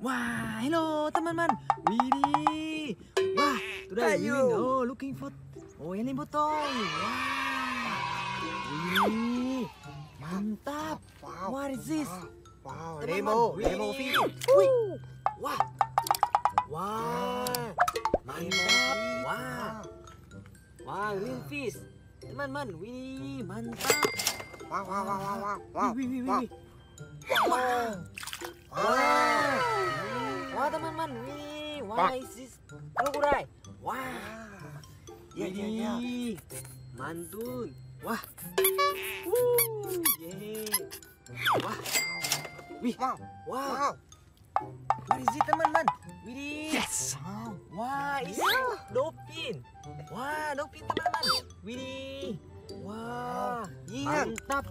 Wah, hello teman-teman. Widih. Wah, today we looking for alien botol. Wah. Widih. Mantap. Wow. What is this? Wow, Teman-teman, Nemo widih. fish. Wih. Wah. Wah. Mantap. Wah. Wah, green fish. Teman-teman, wih, mantap. Wow, wow, wow, wow, wow, wow. Wih, wih, wih, Wow. wih. Wow. Wah. Wah, teman-teman, wih, wah, is crocodile. Wah. Ya, ya, ya. Widih. Mantun. Wah. Yeah. Wah. Wih. Wow. Wah. Wow. What is it, teman-teman? Widih. Yes. Wow. Wah, is dolphin. Wah, dolphin, teman-teman. Widih. Wah. Iya. Mantap.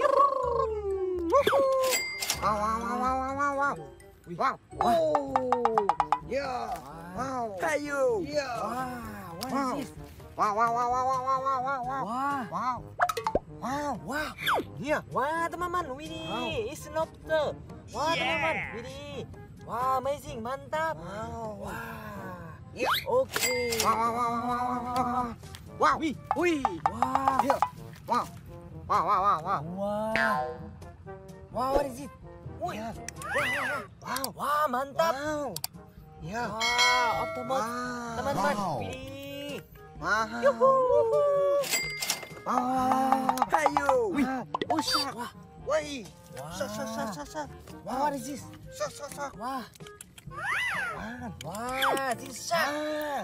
Wow, wow, wow, wow, wow, wow, wow. Wih. Wow. Wah. Oh. Yeah. Wah. Wow. Kayu. Yeah. Wah, what Wow. is this? Wow, wow, wow, wow, wow, wow, wow, wow, wow. Wah. Wow. Wow. Wah. Yeah. Wah, teman-teman, widih, Wow. it's lobster. Wah, teman-teman, widih. Wah, amazing, mantap. Wow. Wah. Yeah. Oke. Wow, wow, wow, wow, wow, wow, wow. Wow. Wih. Wih. Wah. Yeah. Wow. Wow, wow, wow, wow. Wah. Wah, what is it? Wih. Yeah. Wah. Wow. Wah, mantap. Wow. Yeah. Wah, octopus. Wow. Teman-teman, Wow. widih. Wow. Yuhu. Wow. Kayu. Wih. Wow. Oh, shark. Wah. Wih. Wah. Shark. Wah, what is this? Shark. Wah. Wow. Wah, this is shark. Ah.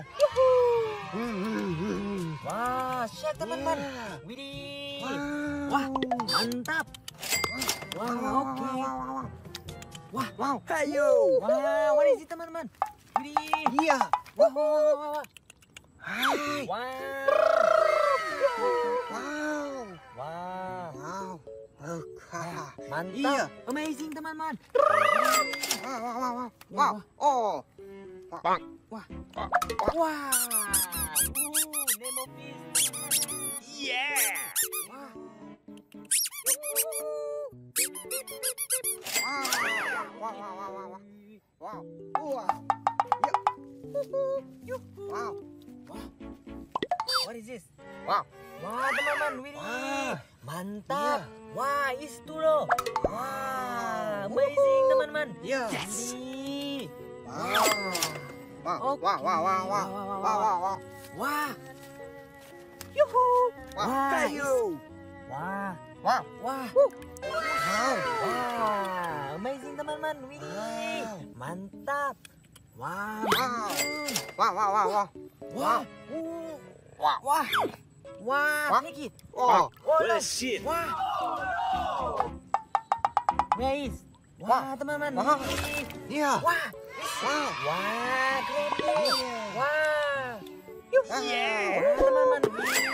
Wah, shark, teman-teman. Yeah. Widih. Wow. Wah, mantap. Wah, oke. Wah, Wow. kayu. Wah, what is it, teman-teman? Widih. Iya. Wah, wah, wah, wah, wah. Hai. Wah. Wow. Wah. Wow. Oke. Mantap. Iya. Amazing, teman-teman. Wow. Wow. Oh. Wah. Wah. Nemo fish. Yeah. Wah. Wow. Wow. Yeah. Wow. Wah. What is this? Wow. Wah, teman-teman, widih. Wah. Mantap. Iya. Wah, itu loh. Wah, amazing, teman-teman. Iya. Widih. Wow. Wah. Yuhu. Wah, Wah, kayu. Wah. Wow. Wah. Wow. Wah, amazing, teman-teman. Widih. Wow. Mantap. Wah. Wow. mantap. Wow. Wah. Wow. Wah. Wah, Wah. take it. Oh. Oh, no. Shit. Wah. Guys. Wah. Wah, teman-teman. Wah. Widih. Iya. Wah. Wow. Wah, keren. Iya. Wah. Yuh. Ah. Wah, teman-teman.